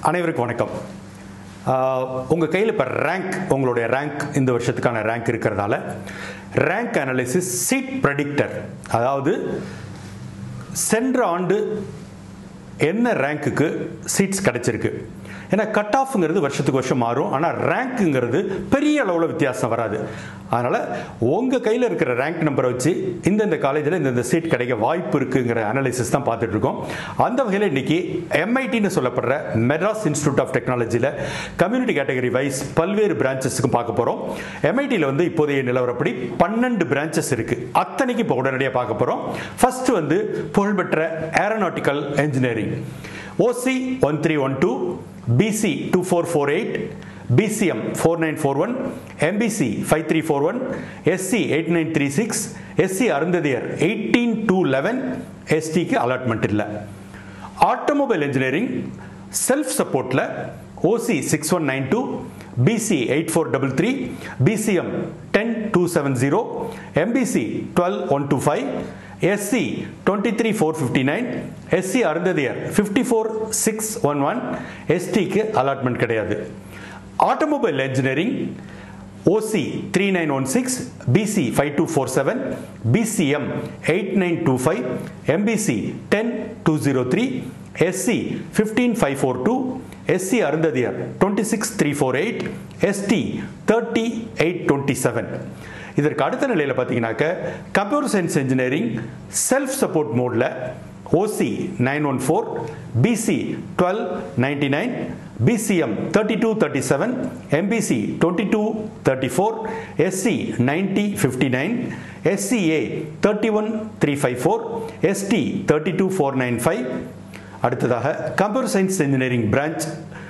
அனைவருக்கும் வணக்கம். உங்கள் கையில் இப்போ உங்களுடைய ரேங்க் இந்த வருஷத்துக்கான ரேங்க் இருக்கிறதால ரேங்க் அனாலிசிஸ் சீட் ப்ரெடிக்டர், அதாவது சென்ற ஆண்டு என்ன ரேங்க்குக்கு சீட்ஸ் கிடைச்சிருக்கு. ஏன்னா கட் ஆஃப்ங்கிறது வருஷத்துக்கு வருஷம் மாறும், ஆனால் ரேங்க்குங்கிறது பெரிய அளவில் வித்தியாசம் வராது. அதனால் உங்கள் கையில் இருக்கிற ரேங்க் நம்பரை வச்சு இந்தந்த காலேஜில் இந்தந்த சீட் கிடைக்க வாய்ப்பு இருக்குங்கிற அனாலிசிஸ் தான் பார்த்துட்டு இருக்கோம். அந்த வகையில் இன்னைக்கு MITன்னு சொல்லப்படுற மெட்ராஸ் இன்ஸ்டிடியூட் ஆஃப் டெக்னாலஜியில் கம்யூனிட்டி கேட்டகரி வைஸ் பல்வேறு பிரான்ச்சஸுக்கு பார்க்க போகிறோம். MITயில் இப்போதைய நிலவரப்படி 12 பிரான்ச்சஸ் இருக்குது. அத்தனைக்கு இப்போ உடனடியாக பார்க்க போகிறோம். ஃபர்ஸ்ட் புகழ்பெற்ற aeronautical engineering OC 1312, BC 2448, BCM 4941, MBC 5341, SC 8936, SC அருந்ததியர் 18211, ST க்கு அலாட்மெண்ட் இல்லை. ஆட்டோமொபைல் இன்ஜினியரிங் செல்ஃப் சப்போர்ட்ல OC 6192, BC 8433, BCM 10270, MBC 12125, SC 23459, SC அருந்ததியர் 54611, ST க்கு அலாட்மெண்ட் கிடையாது. Automobile engineering OC 3916, BC 5247, BCM 8925, MBC 10203, SC 15542, SC அருந்ததியர் 26348, ST 30827. இதற்கு அடுத்த நிலையில் பார்த்தீங்கன்னாக்க computer science engineering self support மோட்ல OC 914, BC 1299, BCM 3237, MBC 2234, SC 9059, SCA 31354, ST 32495. அடுத்ததாக computer science engineering branch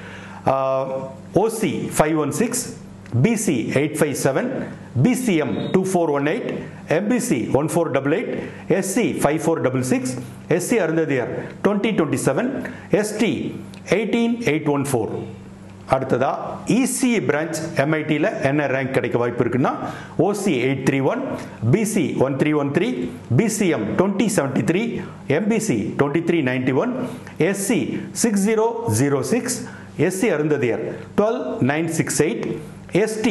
OC 516, BC 857, BCM 2418, MBC 1488, SC 5466, SC அருந்ததியர் 2027, ST 18814. அடுத்ததா ECE branch MITல என்ன ரேங்க் கிடைக்க வாய்ப்பு இருக்குன்னா OC 831, BC 1313, BCM 2073, MBC 2391, SC 6006, SC Arunthathiyar 12968, ST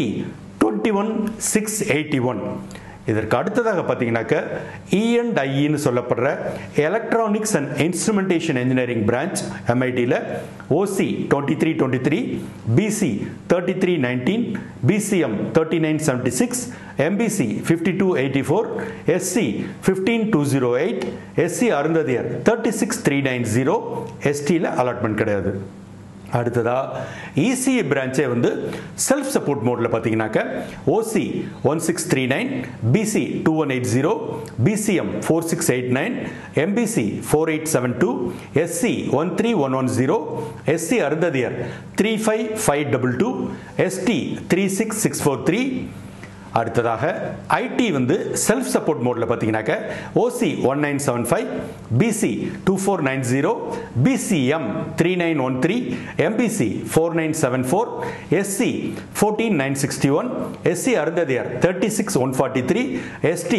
21681. இதற்கு அடுத்ததாக பார்த்தீங்கன்னாக்க E&IEன்னு சொல்லப்படுற electronics and instrumentation engineering branch MITல OC 2323, BC 3319, BCM 3976, MBC 5284, SC 15208, SC அருந்ததியர் 36390, STல அலாட்மெண்ட் கிடையாது. அடுத்ததா ECE பிரான்ச்சே செல்ஃப் சப்போர்ட் மோட்ல பார்த்தீங்கன்னாக்க OC 1639, BC 2180, BCM 4689, MBC 4872, SC 13110, SC Arunthathiyar 35522, ST 36643. அடுத்ததாக IT செல்ஃப் சப்போர்ட் மோட்ல பார்த்தீங்கன்னாக்க OC 1975, BC 2490, BCM 3913, MBC 4974, SC 14961, SC Arunthathiyar 36143, ST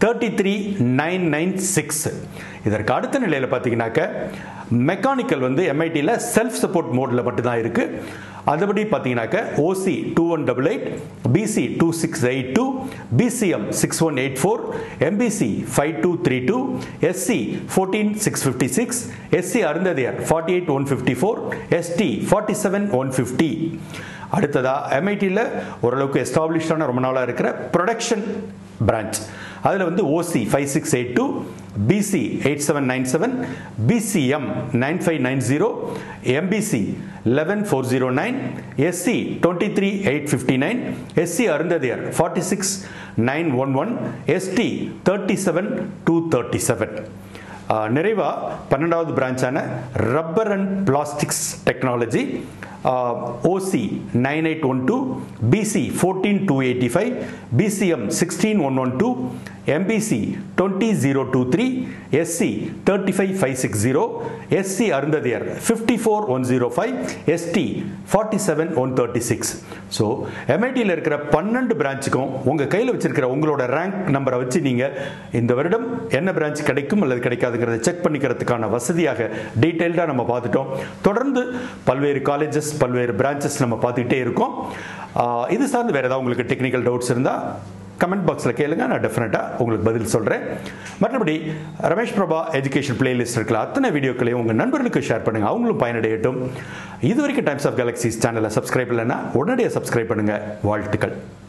33996. இதற்கு அடுத்த நிலையில் பார்த்தீங்கன்னாக்க மெக்கானிக்கல் MITல செல்ஃப் சப்போர்ட் மோட்ல மட்டும்தான் இருக்கு. அதுபடி பார்த்தீங்கன்னாக்க OC 2188, BC 2682, BCM 6184, MBC 5232, SC 14656, SC Arunthathiyar 48154, ST 47150. அடுத்ததா MITல ஓரளவுக்கு எஸ்டாப்ளிஷ்டான ரொம்ப நாளாக இருக்கிற ப்ரொடக்ஷன் பிரான்ச், அதில் OC 5682, BC 8797, BCM 9590, MBC 11409, SC 23859, SC அருந்ததியர் 46911, ST 37237. நிறைவா 12வது பிரான்ச்சான rubber and plastics technology OC 9812, BC 14285, BCM 16112, MBC 20023, SC 35560, SC அருந்ததியர் 54105, ST 47136. ஸோ MITயில் இருக்கிற 12 பிரான்ச்சுக்கும் உங்கள் கையில் வச்சிருக்கிற உங்களோட ரேங்க் நம்பரை வச்சு நீங்கள் இந்த வருடம் என்ன பிரான்ச் கிடைக்கும் அல்லது கிடைக்காதுங்கிறத செக் பண்ணிக்கிறதுக்கான வசதியாக டீட்டெயில்டாக நம்ம பார்த்துட்டோம். தொடர்ந்து பல்வேறு காலேஜஸ் பல்வேறு பிரான்ச்சஸ் நம்ம பார்த்துக்கிட்டே இருக்கோம். இது சார்ந்து வேறு ஏதாவது உங்களுக்கு டெக்னிக்கல் டவுட்ஸ் இருந்தால் கமெண்ட் பாக்ஸில் கேளுங்க, நான் டெஃபினட்டாக உங்களுக்கு பதில் சொல்கிறேன். மற்றபடி ரமேஷ் பிரபா எஜுகேஷன் பிளேலிஸ்ட் இருக்கிற அத்தனை வீடியோக்களையும் உங்கள் நண்பர்களுக்கு ஷேர் பண்ணுங்கள், அவங்களும் பயனடையட்டும். இது வரைக்கும் டைம்ஸ் ஆஃப் கேலக்ஸிஸ் சேனலை சப்ஸ்கிரைப் இல்லைன்னா உடனடியாக சப்ஸ்கிரைப் பண்ணுங்கள். வாழ்த்துக்கள்.